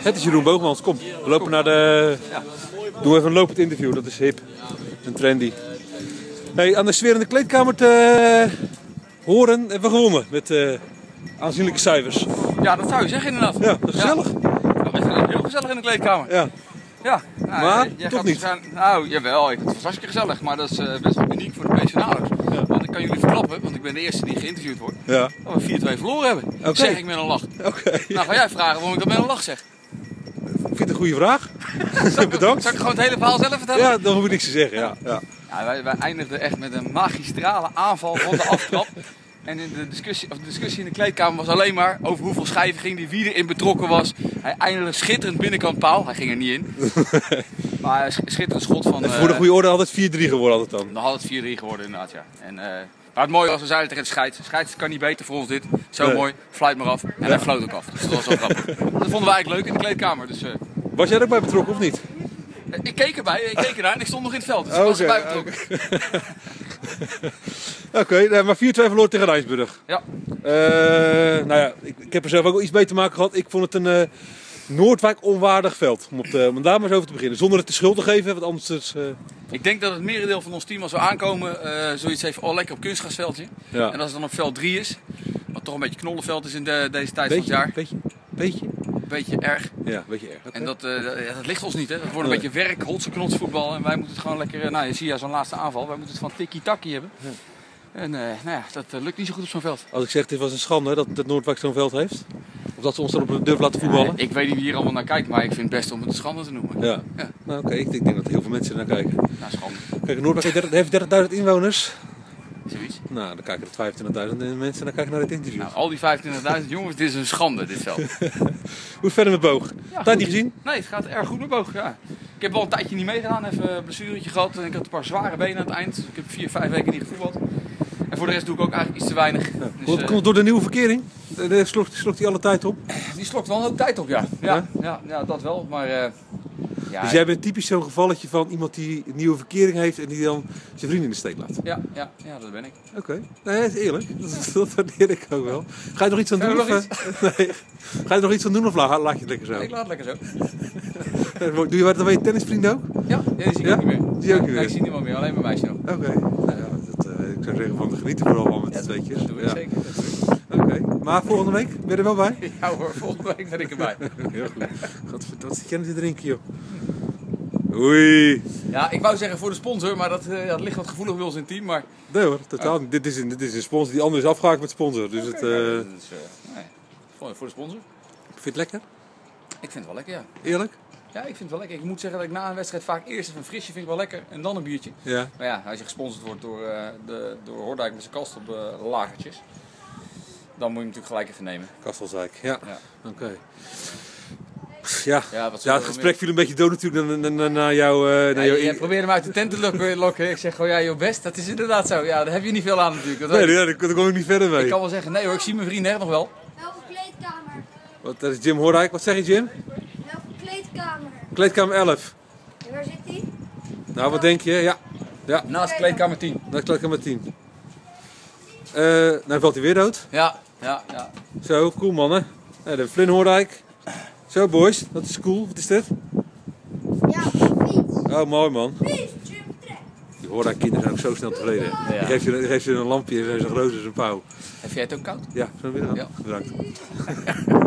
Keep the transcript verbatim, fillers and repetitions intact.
Het is Jeroen Boogmans, kom. We lopen naar de... Doe even een lopend interview, dat is hip en trendy. Hey, aan de sfeer in de kleedkamer te horen hebben we gewonnen met uh, aanzienlijke cijfers. Ja, dat zou je zeggen inderdaad. Ja, dat is gezellig. Ja, we zijn heel gezellig in de kleedkamer. Ja. Ja, nou, maar jij toch gaat niet. Gaan, nou, jawel, het was hartstikke gezellig, maar dat is uh, best wel uniek voor de pensionaris. Ja. Want ik kan jullie verklappen, want ik ben de eerste die geïnterviewd wordt, ja. dat we vier twee verloren hebben. Okay. Dat zeg ik met een lach. Okay. Nou, ga jij vragen waarom ik dat met een lach zeg? Ik vind het een goede vraag. Zal Bedankt. Zal ik gewoon het hele verhaal zelf vertellen? Ja, dan hoef ik niks te zeggen. Ja. Ja. Ja, wij, wij eindigden echt met een magistrale aanval van de aftrap. En in de discussie, of de discussie in de kleedkamer was alleen maar over hoeveel schijven ging die, wie erin betrokken was. Hij eindigde schitterend binnenkant paal. Hij ging er niet in. Maar een schitterend schot van... En voor de goede orde had het vier drie geworden altijd dan. Dan had het vier drie geworden inderdaad, ja. En, uh, maar het mooie was, we zeiden tegen de scheids. Scheids kan niet beter voor ons dit. Zo nee. Mooi, fluit maar af. En ja. Hij floot ook af. Dus dat was wel grappig. Dat vonden we eigenlijk leuk in de kleedkamer. Dus, uh... Was jij er ook bij betrokken of niet? Ik keek erbij, ik keek ernaar en ik stond nog in het veld. Dus okay, ik was erbij betrokken. Oké, okay, okay, maar vier twee verloor tegen Rijnsburg. Ja. Uh, nou ja, ik, ik heb er zelf ook wel iets mee te maken gehad. Ik vond het een uh, Noordwijk onwaardig veld. Om, op de, om daar maar eens over te beginnen. Zonder het de schuld te geven, want anders is... Uh... Ik denk dat het merendeel van ons team als we aankomen uh, zoiets heeft, oh lekker op kunstgrasveldje. Ja. En als het dan op veld drie is, wat toch een beetje knollenveld is in de, deze tijd beetje, van het jaar. Beetje, beetje. Beetje erg. Ja, een beetje erg. Okay. En dat, uh, dat ligt ons niet, hè. Dat wordt een nee. beetje werk, holse knotsvoetbal. En wij moeten het gewoon lekker, nou je ziet ja zo'n laatste aanval, wij moeten het van tikkie-takkie hebben. Ja. En uh, nou ja, dat uh, lukt niet zo goed op zo'n veld. Als ik zeg, dit was een schande dat, dat Noordwijk zo'n veld heeft. Of dat ze ons erop durven laten voetballen. Ja, ik weet niet wie hier allemaal naar kijkt, maar ik vind het best om het een schande te noemen. Ja. Ja. Nou oké, okay. ik, ik denk dat heel veel mensen er naar kijken. Nou, schande. Kijk, Noordwijk heeft dertigduizend inwoners. Zoiets. Nou, dan kijken er vijfentwintigduizend mensen naar kijken naar dit interview. Nou, al die vijfentwintigduizend jongens, dit is een schande, dit veld. Hoe is het verder met Boog? Ja, tijd niet gezien? Nee, het gaat erg goed met Boog, ja. Ik heb wel een tijdje niet meegedaan, even een blessuretje gehad. En ik had een paar zware benen aan het eind. Ik heb vier, vijf weken niet gevoetbald. En voor de rest doe ik ook eigenlijk iets te weinig. Ja. Dus, Komt het door de nieuwe verkering? Die slokt, slokt die alle tijd op? Die slokt wel een hoop tijd op, ja. Ja, ja? ja, ja dat wel, maar... Uh, Ja, dus jij bent typisch zo'n gevalletje van iemand die een nieuwe verkering heeft en die dan zijn vrienden in de steek laat? Ja, ja, ja dat ben ik. Oké, okay. Nee, dat is eerlijk. Dat, dat waardeer ik ook wel. Ga je nog iets aan doen? Of, nee. Ga je er nog iets aan doen of laat, laat je het lekker zo? Nee, ik laat het lekker zo. Doe je wat dan bij je tennisvrienden ook? Ja, ja die zie ik ja? ook niet meer. Die ook niet nee, meer? ik zie niemand meer, alleen mijn meisje nog. Oké, okay. Nou ja, dat, uh, ik zou zeggen van de genieten vooral van met ja, de tweetjes. Dat doe ik ja. zeker. Oké, okay. Maar volgende week ben je er wel bij? Ja hoor, volgende week ben ik erbij. Heel goed. Godverdomme, wat zit jij te drinken joh? Oei. Ja, ik wou zeggen voor de sponsor, maar dat, uh, dat ligt wat gevoelig bij ons in het team. Maar... Nee hoor, totaal niet. Uh. Dit, is een, dit is een sponsor die anders is afgehaakt met sponsor. Dus okay, het, uh... ja, is, uh, nee. voor, voor de sponsor. Vind je het lekker? Ik vind het wel lekker, ja. Eerlijk? Ja, ik vind het wel lekker. Ik moet zeggen dat ik na een wedstrijd vaak eerst even een frisje vind ik wel lekker en dan een biertje. Ja. Maar ja, als je gesponsord wordt door, uh, de, door Hoordijk met zijn kast op uh, lagertjes, dan moet je hem natuurlijk gelijk even nemen. Kastelzijk, ja. ja. Oké. Okay. Ja, ja, ja het gesprek viel een beetje dood natuurlijk naar, naar, naar jou. Uh, naar ja, jou... Jij probeerde hem uit de tent te lokken. Ik zeg gewoon, ja joh best, dat is inderdaad zo. Ja, daar heb je niet veel aan natuurlijk. Dat nee, ja, daar kom ik niet verder mee. Ik kan wel zeggen, nee hoor, ik zie mijn vrienden echt nog wel. Welke kleedkamer? Wat, dat is Jim Hoordijk. Wat zeg je Jim? Welke kleedkamer? Kleedkamer elf. En waar zit die? Nou, wat denk je? Ja. ja. Naast kleedkamer tien. Naast kleedkamer tien. Uh, nou valt hij weer dood. Ja, ja, ja. Zo, cool mannen. Ja, de Flynn Hoordijk. Zo boys, dat is cool. Wat is dit? Ja, fiets. Oh, mooi man. Fiets, jump, trek. Die Hoordijk kinderen zijn ook zo snel tevreden. Ja. Die geeft je, die geeft je een lampje en zo groot als een pauw. Heb jij het ook koud? Ja, zo weer dan. Ja. Bedankt.